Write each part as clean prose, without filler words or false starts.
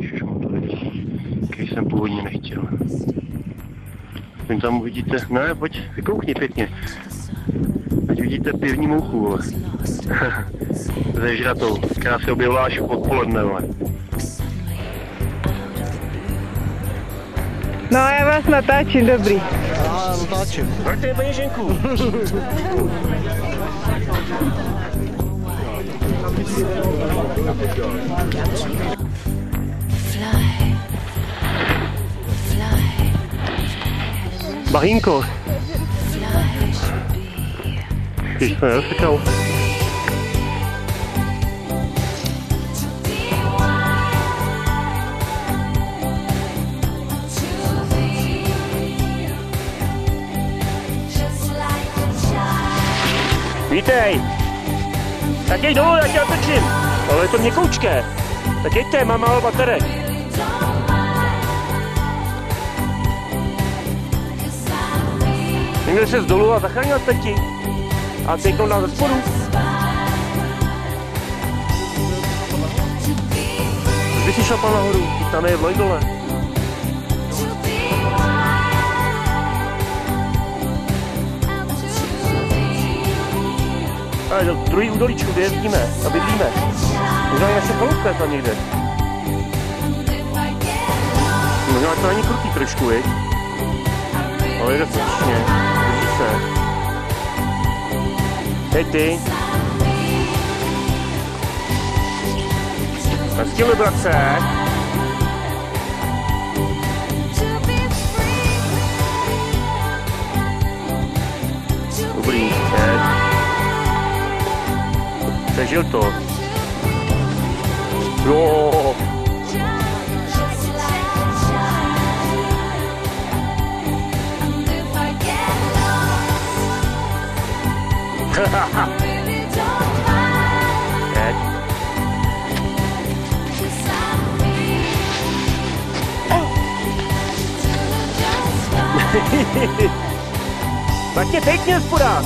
šmotovic, který jsem původně nechtěl. Vy tam uvidíte, ne, pojď, vykoukni pěkně. Ať vidíte pivní mouchu, vole. Ze žratou, která se objevila až odpoledne, vole. No já vás natáčím, dobrý. Já natáčím. Vraťte je peněženku. Bahínko. Když jsme nedosekal. Vítej! Tak jej dolů, já tě otočím. Ale je to měkoučké. Tak jeďte, mám málo baterek. Někde se z dolů a zachránil tati. A tejknou nás ze spodu. Kdy jsi šlapal nahoru? Tam je vloj dole. Ale do druhý údolíčku, kde jezdíme a bydlíme. Možná i naše chalupka je tam někde. Možná to ani krutý trošku, viď? Ale jde slušně, drží se. Hej ty. Nazdíli, bratře. Dobrý, hned. Přežil to. Jo. Tak tě pěkně spodák.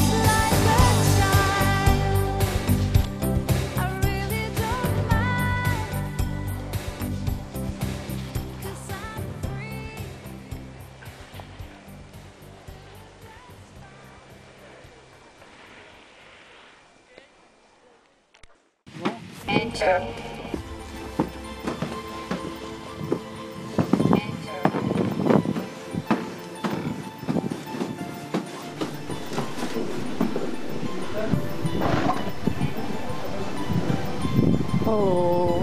Oh.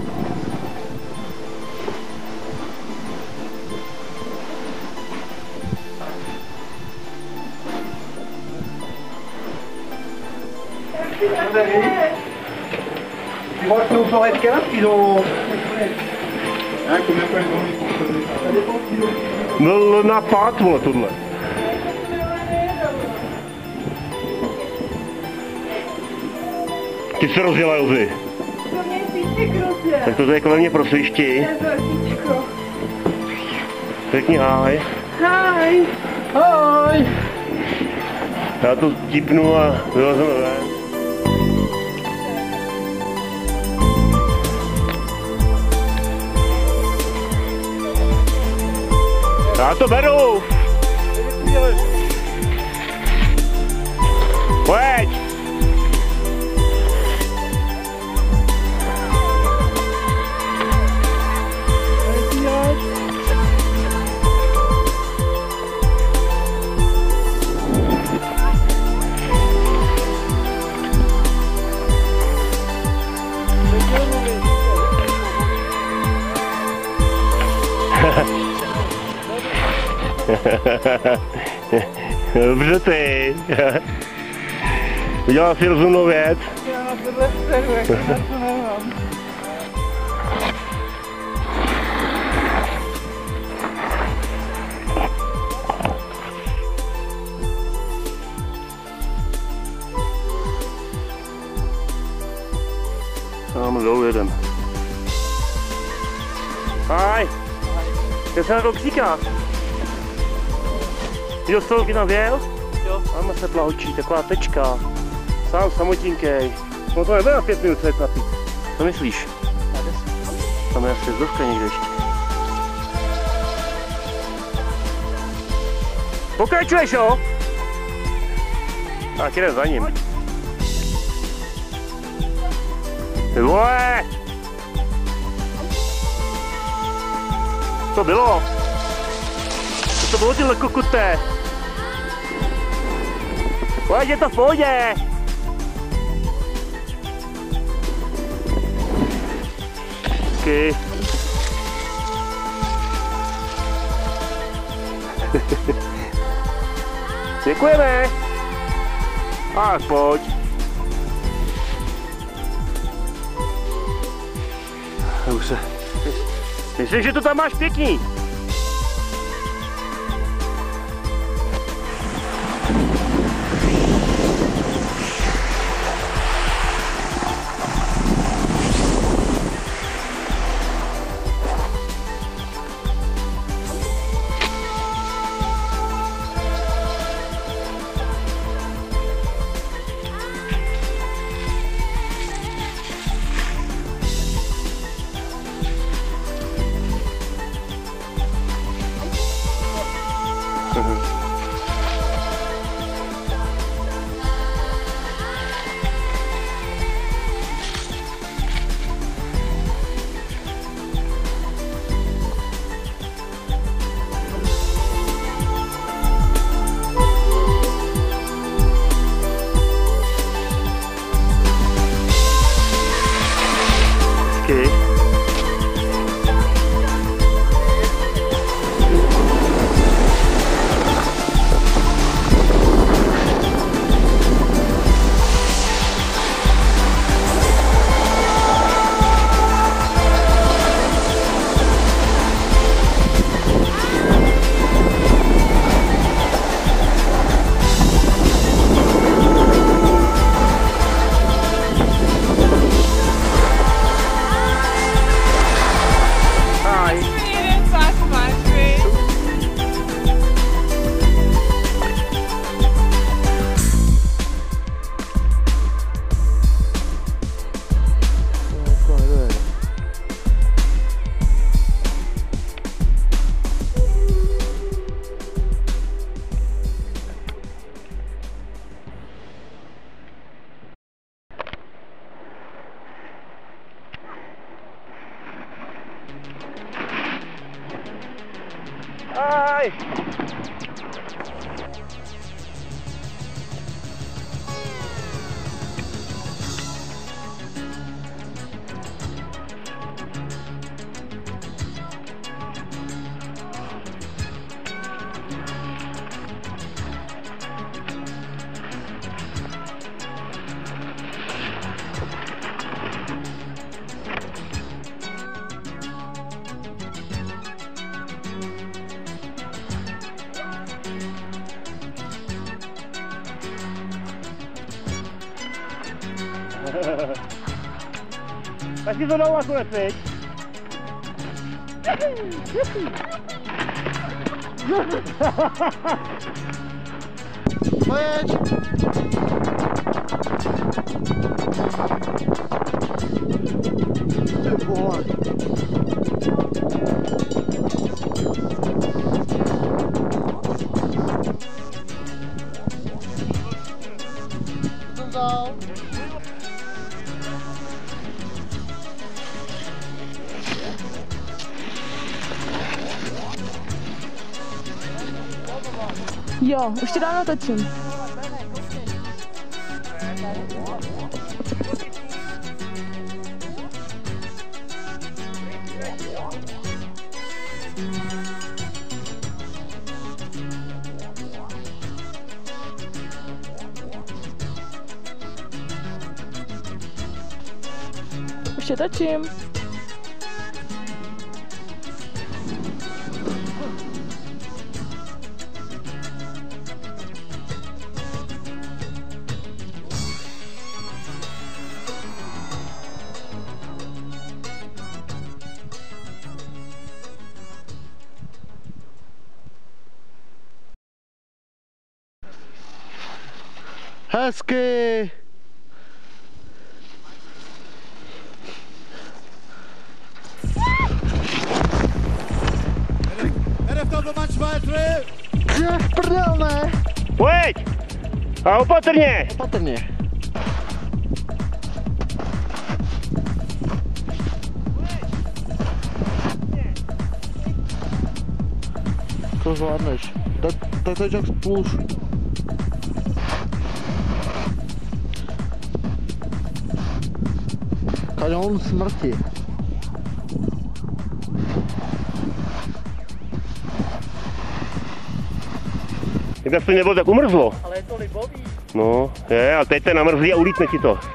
Tu vois que nos forêts de canard, ils ont... Byl na pát, vole, tohle. Ty se rozjela, Jozy. Tak to je kolem mě pro svišti. Pěkný háj. Hi. Ahoj! Já to tipnu a vylezeme ven. Já to beru! Pojď! Dobře ty. Udělal si rozumnou věc. Já na tohle seru, jako na to nemám. Tam dolů jedem. Ahoj. Kde se na to příkáš? Ty do stolky navěl? Jo. Máme se plahočí, taková tečka. Sám samotinkej. No to nebude na 5 minut se napít. Co myslíš? Tam je asi sjezdovka někde ještě. Pokračuješ, jo? Tak jdem za ním. Ty vole! Co to bylo? Co to bylo, tyhle kokuté? Pojď, je to v pohodě! Okay. Děkujeme! Tak pojď. Už se... Myslím, že to tam máš pěkný. Aj! Tak si to dal nakonec, viď? Pojď! Ty vole! Co jsem dal? Jo, už ti dám natočím. Už je točím. Hezky! Je v prdel, ne? Pojď! A opatrně! Opatrně. To zvládneš. Tak to je jak spluš. Kaňon smrti. Kdyby aspoň nebylo tak umrzlo. Ale je to libový. No, je, a teď to namrzlí a ulítne ti to.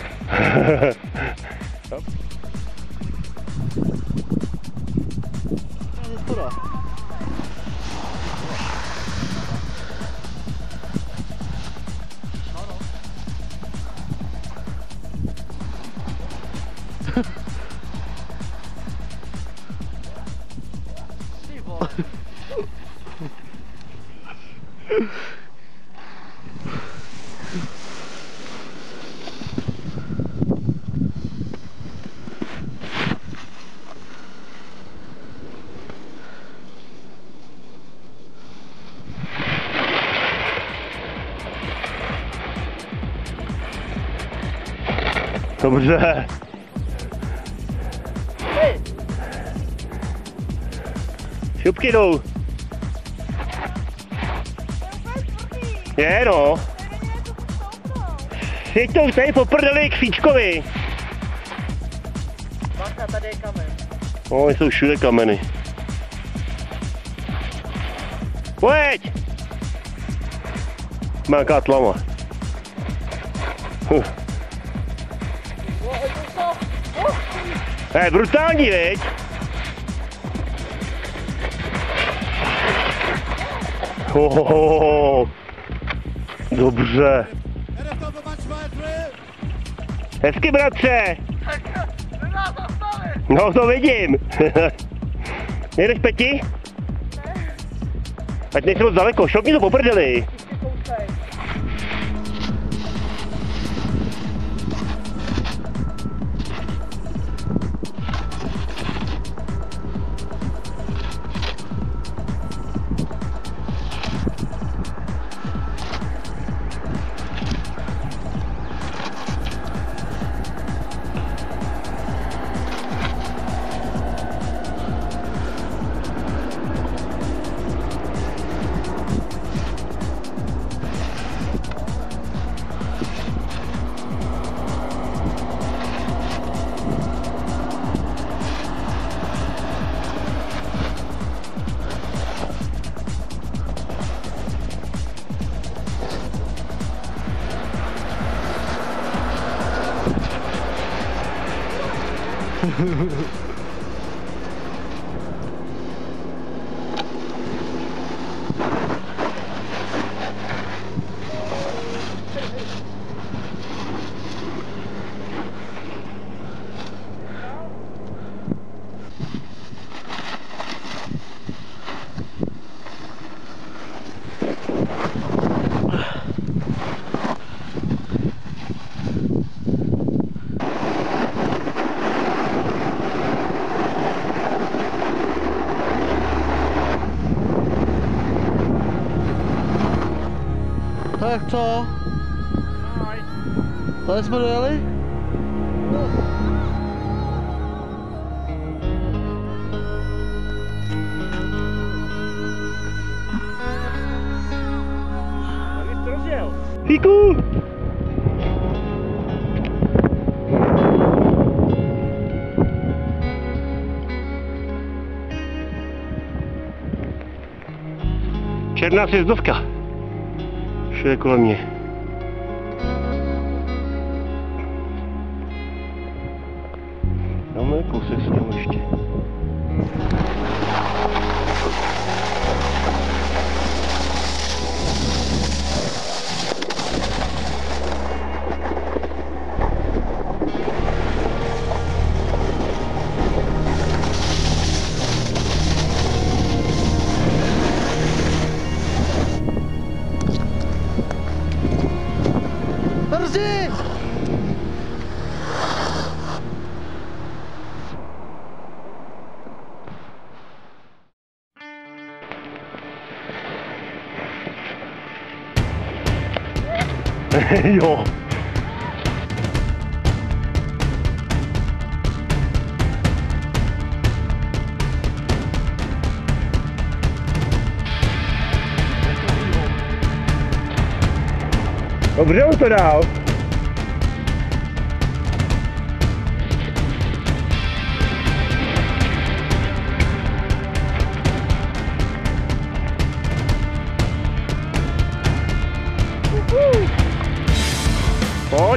Dobře. Šupky jdou. Je no. Svěťou tady po prdeli k Fíčkovi. Bacha, tady je kamen. No, jsou všude kameny. Pojď! Má jaká tlama. Je brutální, viď? Dobře. Hezky, bratře. No, to vidím. Jedeš, Peti? Ať nejsi moc daleko, šoupni to po prdeli. Tak co? Tady jsme dojeli? Fíku! Černá sjezdovka. Všude kolem mě. Máme kousek s tím ještě. Jo. Dobře on to dal. Pojď.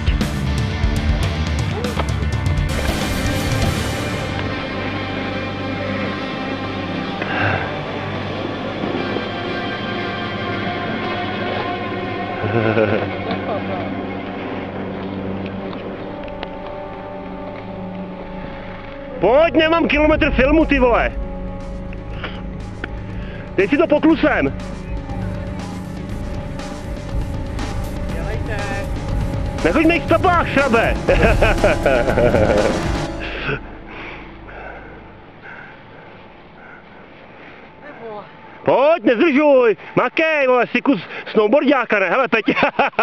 Pojď, nemám kilometr filmu, ty vole. Dej si to poklusem. Dělejte. Nechoď mých stopách, šrabe. Pojď, nezdržuj. Makej, vole, jsi kus snowboardiáka, ne? Hele, teď.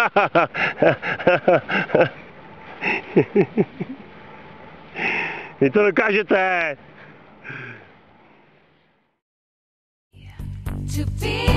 Vy to dokážete. To be